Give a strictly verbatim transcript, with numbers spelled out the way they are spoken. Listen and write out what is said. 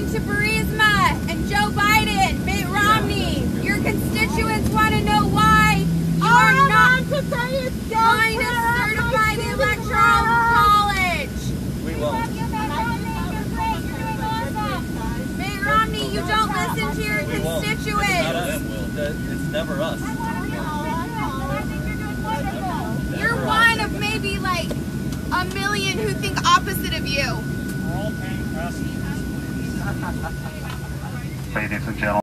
listen to Burisma and Joe Biden, Mitt Romney. Your constituents want to know why you are not going to certify the Electoral College. We won't. Mitt Romney, you don't listen to your constituents. It's not us. It's never us. You're one of maybe like a million who think opposite of you. We're all paying passengers. Ladies and gentlemen.